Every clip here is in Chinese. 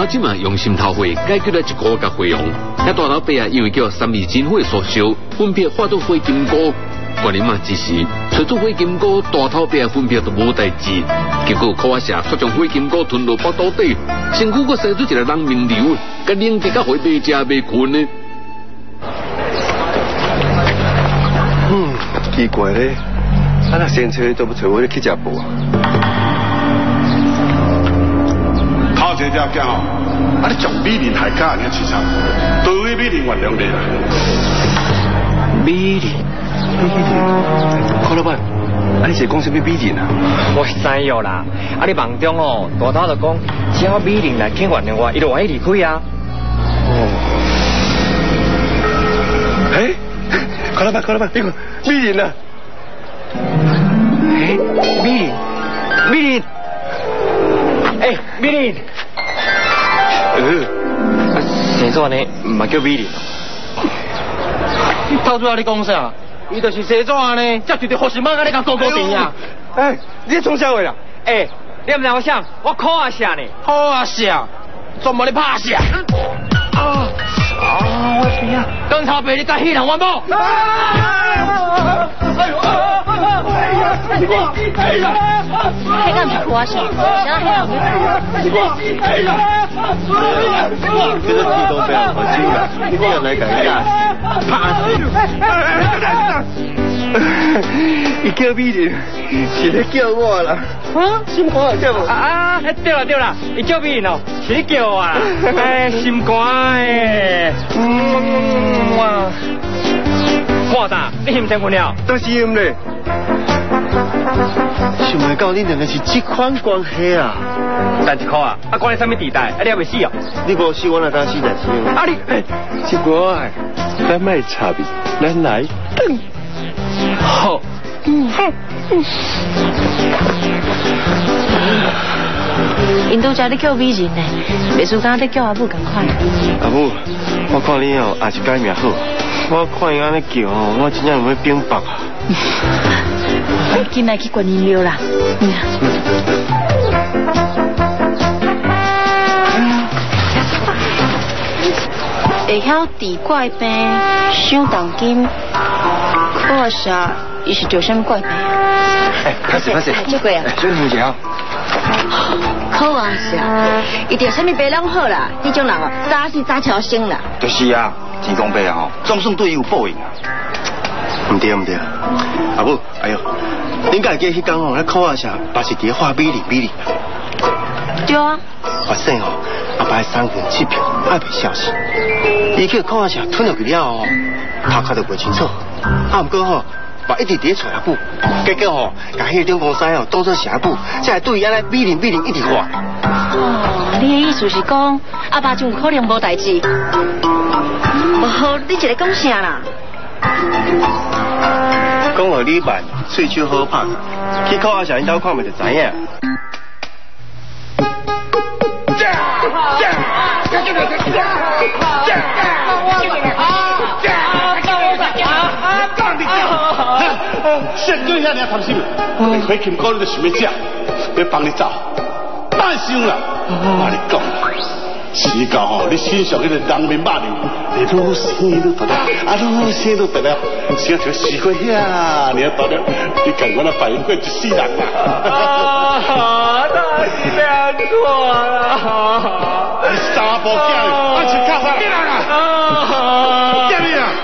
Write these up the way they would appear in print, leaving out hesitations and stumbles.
老金啊用心头血解决了一个甲费用，遐大老伯啊因为叫三味真火所烧，分别化作火金菇。观音嘛之时，随住火金菇大头伯分别都无代志，结果靠我社却将火金菇吞落腹肚底，身躯阁生出一个人面瘤，甲冷得甲火未食未困呢。 奇怪咧，啊那先找都不找我去食补啊？ 头一个条件哦，啊你从美人海家安尼饲啥？对位美人原谅你啦。 美人，柯老板，啊你是讲什么美人啊？ 我知哟啦，啊你梦中哦，大头就讲，只要美人来肯原谅我，伊就愿意离开啊。 哦，哎，柯老板，你看美人啊！ 哎，美人，哎，美人，谁做呢？唔係叫美人哦。 透出来你讲啥？伊就是西装呢，才对着护士妈甲你甲高高甜呀！ 哎，你从啥话啦？ 哎，你唔知我想，我考啊下呢。 好啊，下，专门咧拍下。我边啊！刚才被你甲迄人冤枉。 迄个唔是我想，想迄人这个地都不要喝酒了，你不要来改价，你叫美人，是咧叫我啦？啊，心肝叫无？ 啊，对啦，伊叫美人哦，是你叫我啊？哎，心肝诶，哇，看啥？你嫌结婚了？ 都是因咧。想袂到你两个是这款关系啊！ 等一块啊！啊，关你什么地带？啊，你还未死哦？ 你无死，我哪敢死在死？ 啊你， 这个咱卖差别，咱来等。 好。 印度家你叫美人呢，袂输刚在叫阿母同款。 阿母，我看你哦，也是改名好。我看伊安尼叫哦，我真正要变白啊！ 紧来去观音庙啦。会晓治怪病、想动金，可是伊是做什么怪病？ 哎，开始。 这个啊， 真有钱。 好啊，是啊，伊着什么病拢好啦，这种人哦，早死早超生啦。 就是啊，天公伯啊吼，总算对伊有报应啊。 唔对，阿母，哎呦，恁家记迄天吼，咧考下社，把是伫画美人。 对啊。 发现吼，阿爸3分7票还袂消息，伊去考下社吞入去了哦，头壳都袂清楚，毋过吼。把一直伫找阿母，结果吼，甲迄个中公司哦当作是阿母，才会对伊安尼美人一直画。 哦，你的意思是讲阿爸就有可能无代志？哦，你一个讲啥啦？ 讲互你慢，喙手好拍，去考下社因兜看咪就知影。 现对遐尔贪心，回金哥你就想要食，要帮你走，太想啦！我跟你讲，时到吼，你欣赏迄个人面肉瘤，你愈生愈大了，愈生愈大了，生条死过遐，你大了，你跟我那白云过一世人啦！ 那是难过啦！ 三步囝，安全卡上，叫你啊！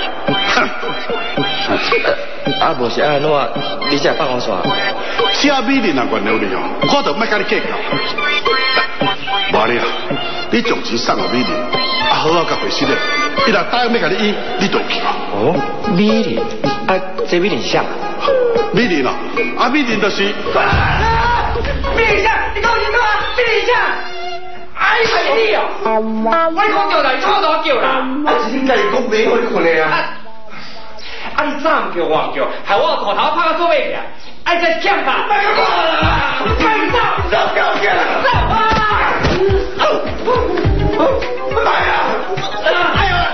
啊，无是安怎？你才放我耍？ 这美人啊，原谅你哦，我就莫甲你计较。无你啊，你从钱送给美人，啊好甲回心咧，伊若答应要甲你医，你就去啊。 哦，美人啊，这美人是啥？ 美人啊，啊美人就是。 美人啥？你讲清楚啊！美人啥？哎，係你哦！我講叫嚟，錯咗叫啦！啊，點解你講俾我困你啊？啊，你早唔叫我叫，係我個頭拍到座位嘅，哎，再搶吧！快走！走啊！來啊！哎呦！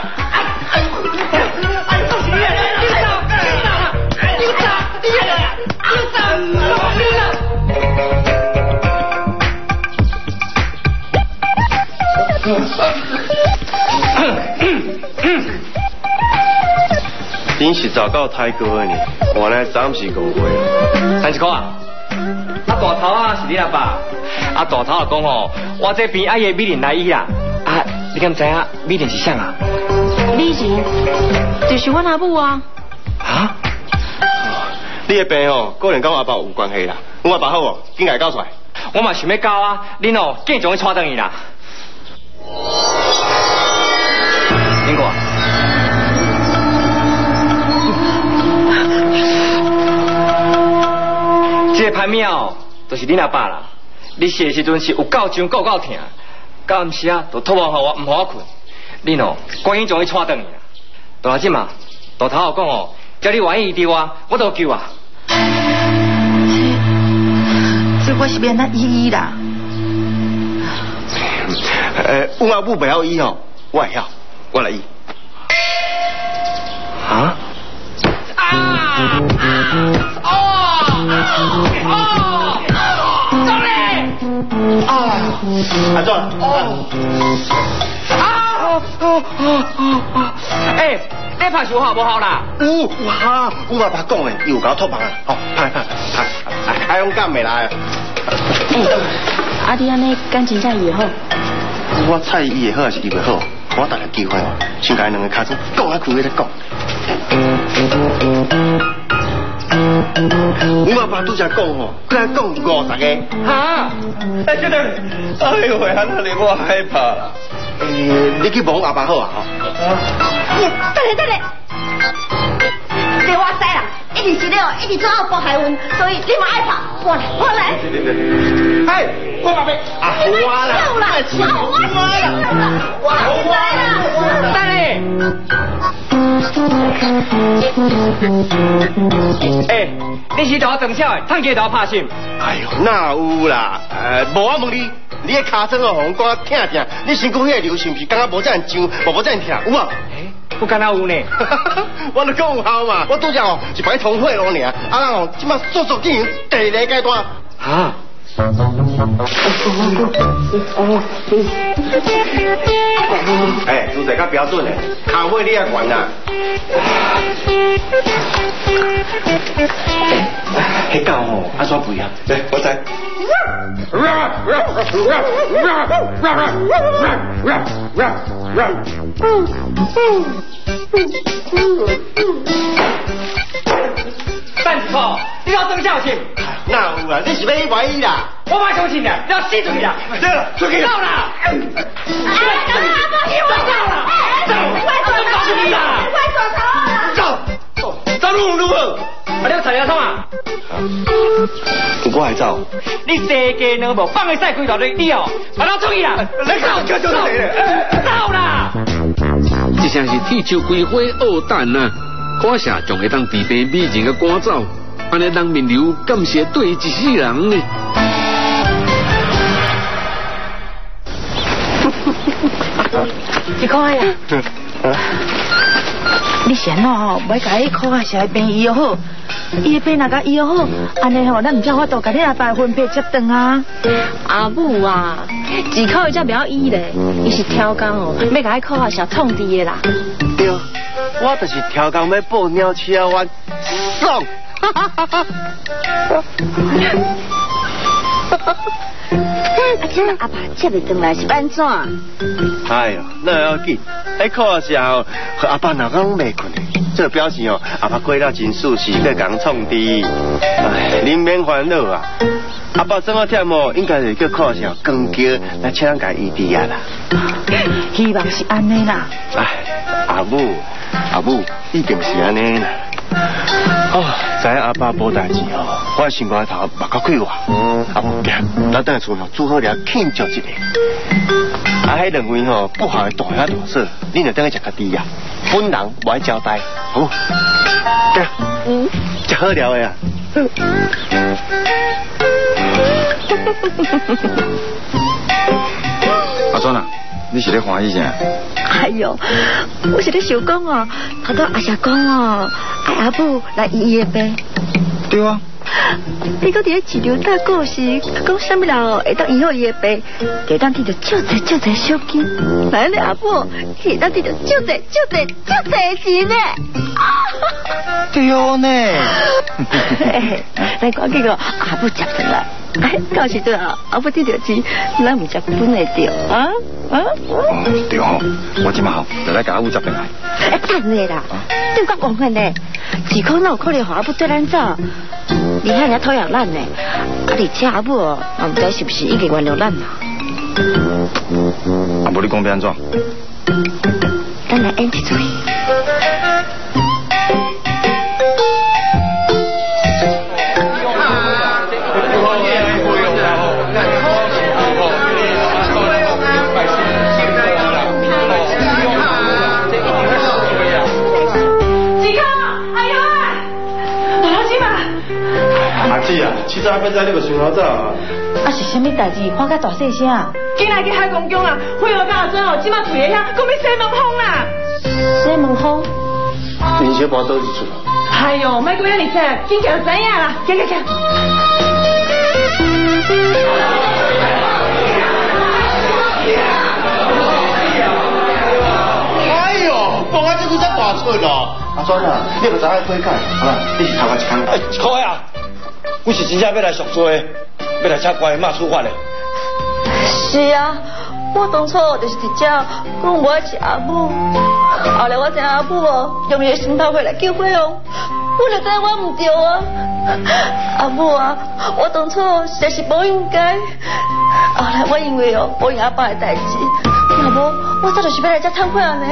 钱是找到太高的呢，原来暂时5岁啊。 31块啊！大头啊是你阿爸，大头啊讲哦，我这边爱个美人来医啦。你敢知影美人是啥啊？ 美人就是阮阿母啊。 啊？ 你的病哦，可能跟我阿爸有关系啦。我阿爸好哦，紧来交出来。 我嘛想要交啊，恁哦，紧将伊带转去啦。经过。这个牌面就是恁阿爸啦。你死的时阵是有够伤，够痛，到暗时啊，就托梦互我，唔互我困。恁哦，赶紧将伊带转去啦。大姐嘛，大头后讲哦，叫你愿意救我都救啊。 这我是免那医啦。 阮阿母袂晓医哦，我会晓，我来医。 啊？走嘞！ 阿壮。 你拍手好不好啦？ 有哈，我阿爸讲的，伊有甲我托梦啊，好，拍，爱勇敢的啦。 你安尼感情才会好？ 我猜伊会好还是伊袂好？我等下机会哦，先甲伊两个脚趾讲下开再讲。我阿爸拄则讲吼，佢来讲50个。 哈？真的？哎呦喂，那你我害怕啦。 你去问阿爸好啊？ 等下，你我知啦，一直是了，一直做后波海运，所以你嘛爱怕。我来。 哎，我爸爸啊，我啦， 我来啦， 等嘞。你是大长笑的，趁机大拍心。 哎呦，哪有啦？无我问你，你的脚趾哦，互我疼疼，你身躯迄个流是毋是感觉无这样上，无这样疼，有啊？ 我敢若有呢。 我就讲有效嘛，我拄则哦一摆通血咯尔，咱哦即马速速进行第2个阶段。 啊？ 姿势较标准的，脚尾你也悬啦。迄狗吼，安怎肥啊？对，我知。 30块，你要装孝心？ 哪有啊？你是要怀疑啦？ 我妈相信啦，你要死出去啦！ 对了，出去走啦！走出去啦！ 走路好。 你要踩了创啊？ 我还走。 你世界两无放个赛规条队，你哦，把他出去啦！走啦！ 这像是铁树开花恶蛋啊！我下仲会当治病美人个赶走，安尼人面流敢是对一世人呢？ 你看呀，你先哦，袂甲伊靠啊，是病医好，伊的病若甲医好，安尼吼，咱唔才法度甲你阿爸分别接断啊。 阿母啊，只靠伊才袂晓医咧，伊是挑工哦，要甲伊靠啊，是痛治的啦。 对，我就是挑工要报鸟车湾，爽！ 这阿爸接袂回来是安怎？ 哎呦，那要紧，迄考的时候，阿爸若讲袂困的，这表示哦，阿爸过了真舒适，要甲人创治。哎，您免烦恼啊，阿爸怎么忝哦，应该是叫考的时候光叫来请人甲医治啊啦。 希望是安尼啦。 哎，阿母，一定是安尼啦。哦，知影阿爸无代志哦，我心肝头目壳开活。阿母，咱等下厝吼煮好了庆祝一下。迄两位吼不好的大兄大嫂，你就等下食较低啊，本人无爱交代，好？对啊，食好了的啊。 阿孙啊，你是咧欢喜啥？ 哎呦，我是咧想讲哦，头拄阿婶讲哦，爱阿母来医的病。 对啊， 你搁伫咧治疗大故事，讲什么人哦会当医好伊的病，就当得到少济小金。来，你阿婆，会当得到少济钱呢。 对哦呢。 来赶紧个阿婆接上来。到时阵啊，阿婆得到钱，咱唔接本会着啊？ 对哦，我即马好，就来甲阿母接回来。 等下啦，你讲讲看呢，2块哪有可能让阿母对咱走？你看人家讨厌咱呢，而且阿母哦，我唔知是不是已经原谅咱啦。 啊，无你讲要安怎？ 咱来演一出。 其实阿伯仔你个想好早啊！ 啊是什么代志？看甲大细声。 今来去海公宫啦，会有大尊哦，即马退下，讲要西门风啦。 西门风？ 林小宝倒一出。 哎呦，莫过遐尼切，紧叫知影啦，行。 哎呦，讲啊，这个才大出咯！阿尊啊，你个知影改改，好啦，你是头壳一空。 一块啊！我是真正要来赎罪，要来请官骂处罚的。 是啊，我当初就是直接讲我爱吃阿母，后来我知阿母哦，用伊的心头血来救惠翁，我就知我唔对啊。阿母啊，我当初实在是不应该，后来我因为哦报应阿爸的代志，若无我早就是要来这忏悔呢。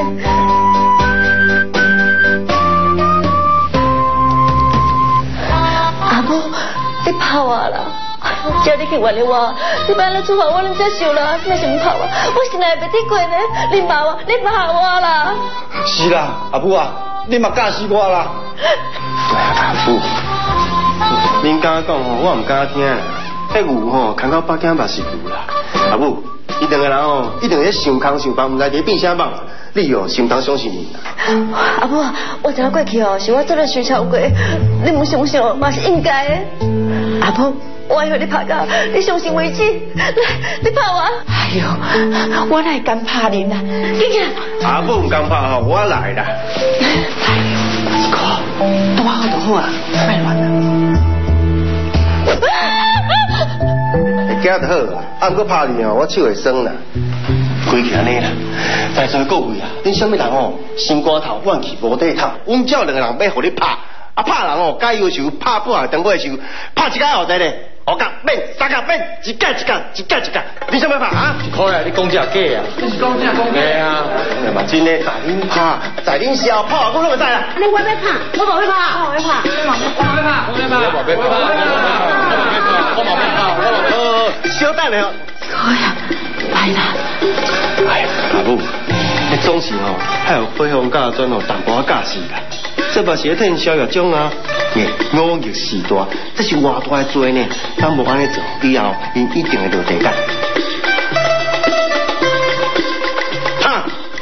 阿母。你拍我啦！叫你去原谅我，你别来处罚我，能接受啦。你为什么拍我？我心内袂得过呢。你骂我，你拍我啦！ 是啦，阿母啊，你嘛教死我啦！ 阿母，恁敢讲吼，我唔敢听。迄牛吼，看到北京嘛是牛啦。阿母，伊两个人吼，一定在想空想房，唔知在变啥梦。你哦，是唔当相信伊啦。 阿母，我知影过去哦，是我做了虚超过，你唔相信嘛是应该的。阿母，我会让你拍到你相信为止。来，你拍我。 哎呦，我哪会敢拍你啦？ 紧紧。 阿母唔敢拍吼，我来啦。 哎呦，一个多好就好啊，别乱啦。 会惊就好啊，啊，不过拍你哦，我手会酸啦。规气安尼啦，在座各位啊，恁什么人哦，心肝头怨气无底头，阮只有两个人要互你拍，啊拍人哦，该要求拍半下长尾的时候，拍一下后仔咧，五角变三角变，一角，你想要拍啊？ 一块啊，你讲这假啊？ 你是讲假？ 对啊， 嘛真诶，在恁拍，在恁笑拍，我拢会知啦。 你我要拍，我无要拍，我冇拍。 小等咧。 可呀，来啦。 哎呀，阿母，你总是哦，还有配合家尊哦，淡薄仔架势啦。这嘛是替小月奖啊，5亿4大，这是偌大的罪呢，咱无安尼做，以后因一定会落地干。啊！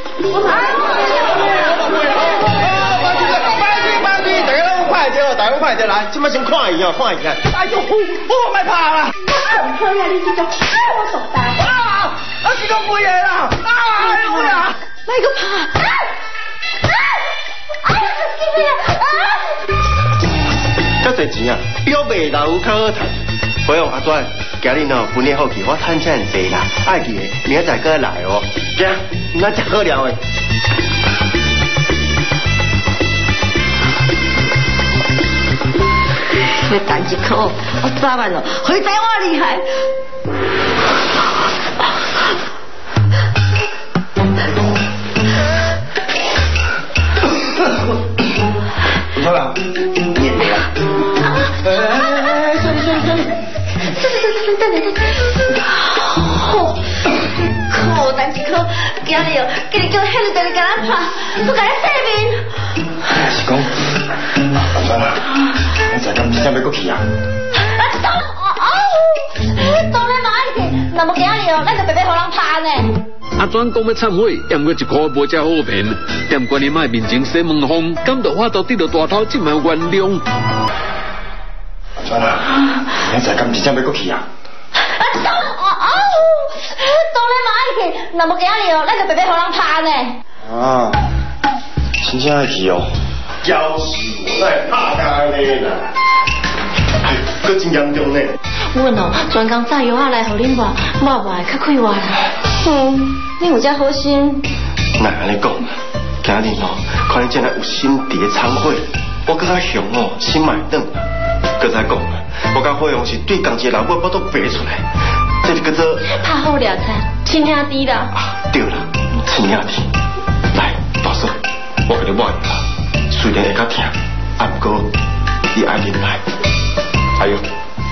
大家快点来，今麦先看伊哦，看伊看。哎呦，我卖怕啦！ 可以啊，你这种，我手打。 啊，这个不演啦！哎呦呀！ 来个怕！ 这侪钱啊，比我卖老有较好赚。不用阿专，今日哦，本年好期我趁钱济啦，爱记的，明仔载过来哦。行，唔咱食好料的。 会弹一口，我早晚了，会知我厉害。 怎么了？念的啊？ 靠，弹一口，今日哦，今日叫迄个在你甲咱拍，我甲你洗面。 是讲，阿川啊，你在咁先要过去啊？ 当然嘛爱去，那么今日哦，咱就白白互人拍呢。 阿转讲要忏悔，也毋过一箍无遮好骗，但关你卖面前西门风，感到我到得到大头，真系原谅。 算啦，明仔敢真正要过去啊？ 当然嘛爱去，若无今日哦，咱就白白互人拍呢。 啊，真正爱去哦。要是我在拍开呢啦，哎，佫真严重呢。 阮哦，专工炸药仔来互恁抹，抹会较快活啦。 你有这好心？ 哪安尼讲？今日哦，看你这样有心伫咧忏悔，我更较凶哦，心买转啦。搁再讲，我甲火用是对同一个老母我都爬出来，这就叫做拍好了才，亲兄弟啦。 啊，对啦，亲兄弟。来，大嫂，我给你抹药啦，虽然会较痛，啊不过你爱忍耐。哎呦。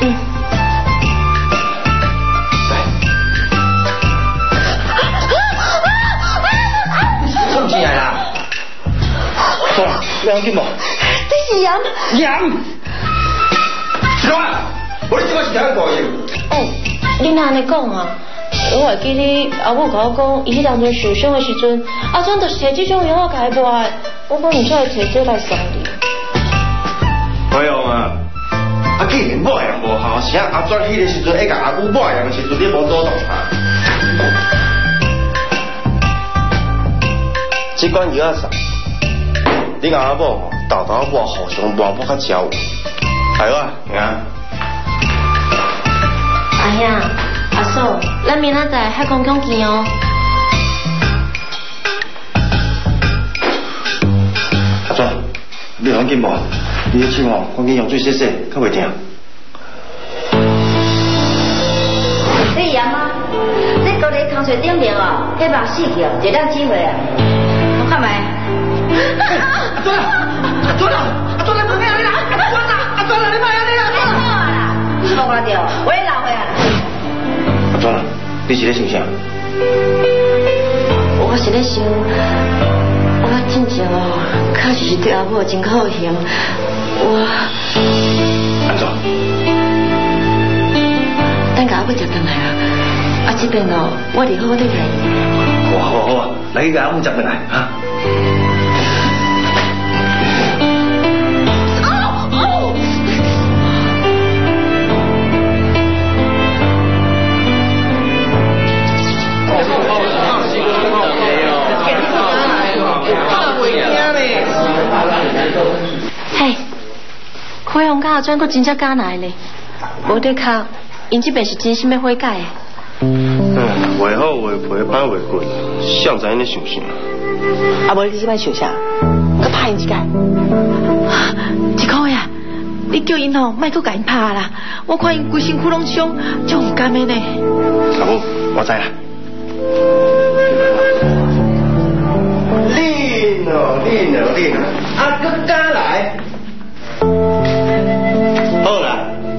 冲起来啦！走啦，要紧无？ 这是盐。 盐。是啊，我你这个是哪个大盐？ 哦，你哪安尼讲啊？我会记你阿母甲我讲，伊迄当阵受伤的时阵，阿转就是摕这种药仔甲伊抹，我可能才会摕这来送你。 火用啊！啊，既然抹药无效，啥阿转迄个时阵会甲阿母抹药的时阵，你无主动啊？这款药仔送，你甲阿母豆豆抹，互相抹较照有。系哇，兄。 阿兄、阿嫂，咱明仔载海公公见哦。 阿转，你有要紧无？你的手哦，赶紧用水洗洗，较袂痛。 你盐吗？你搁咧空水顶面哦，迄目死去哦，一两机会啊！我看卖。 阿转啊！阿转啊！阿转来旁边啊！你啦！阿转啊！阿转啊！你莫安尼啊！ 好啊啦，你无看到，我也老岁啊。 阿转啊，你是咧想啥？ 我是咧想，我真正哦，确实是对阿母真好行。 安怎？ 等甲阿母接回来啊！啊，这边哦，我得好好对待你。 好啊好啊，来去甲阿母接回来啊！ 嘿，火用甲阿转佫真正敢来咧，无得靠，因这边是真心要悔改的。 话好话赔歹话过，谁知你想啥？ 啊，无你即摆想啥？佮拍因一届。 一箍呀，你叫因吼，莫佮甲因拍啦，我看因规身躯拢伤，足唔甘的呢。 阿母，我知啦。练哦，啊，佮敢来？好啦，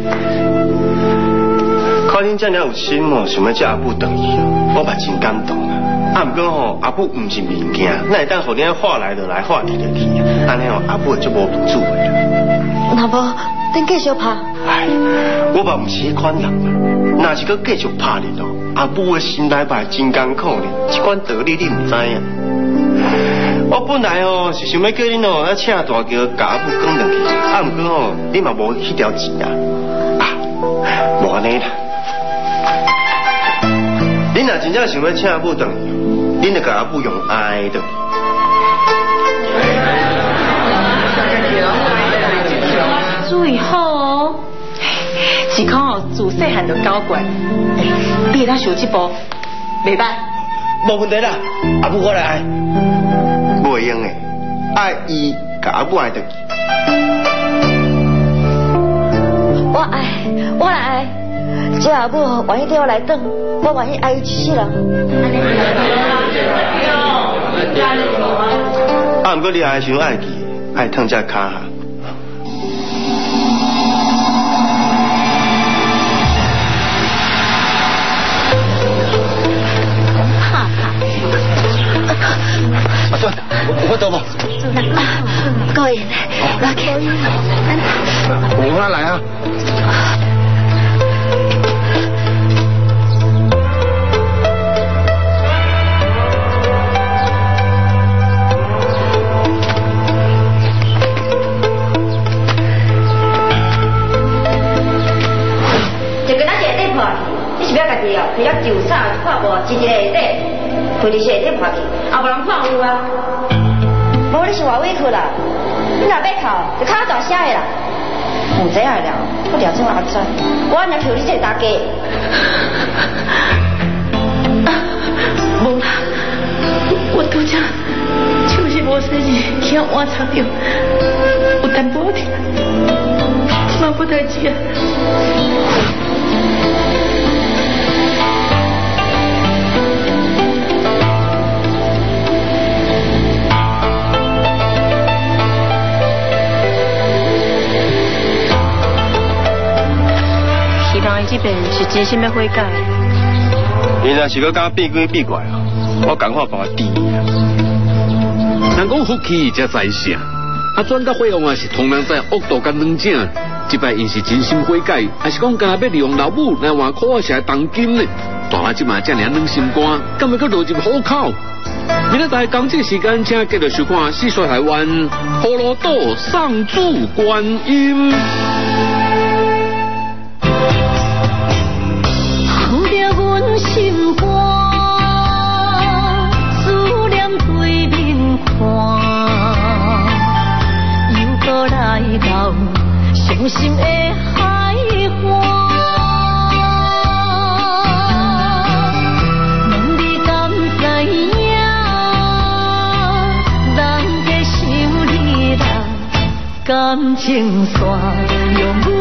看恁这样有心哦，想要叫阿母回去哦，我嘛真感动啊。啊，不过吼，阿母唔是物件，那会当互恁话来就来，话去就去啊。安尼吼，阿母就无面子的。 那无，咱继续拍。 哎，我嘛唔是迄款人啊，若是佮继续拍你咯，阿母的心内嘛真艰苦呢。这款道理你唔知影。我本来哦是想要叫恁哦，要请大桥甲阿母讲两句，啊，不过哦，你嘛无迄条钱啊，啊，无安尼啦。恁若真正想要请阿母回去，恁就甲阿母用爱回去。 注意好哦，是讲哦，自细汉就搞怪，你会当受这步，袂歹。 无问题啦，阿母我来爱。袂用的，爱伊甲阿母爱回去。 我来爱，只要阿母愿意对我来等，我愿意爱伊一世人。 啊，不过你还想爱记，爱烫只骹下。阿转，我到无？ 可以，来去。 我来啊。 了就啥看无，一个下底，规日是下底破去，也无人看有啊。无你是偌委屈啦，你若要哭，就哭大声的啦。唔知啊了，我调整阿转，我安尼求你这大家。 无啦，我拄则手是无生意，惊换插着，有淡薄疼，即马不代志啊。希望伊这边是真心要悔改。 你若是搁敢变鬼变怪啊，我赶快帮我治啊！ 人讲福气才在下，转到费用啊是同样在恶道甲软正，这摆因是真心悔改，还是讲敢要利用老母来换苦下当金呢？大家即马这样软心肝，敢要搁落入虎口？明仔载同这时间，请继续收看《四说台湾》葫芦岛上主观音。 心肝思念对面看，又搁来到伤心的海岸。问你敢知影？人在想你人感情线，用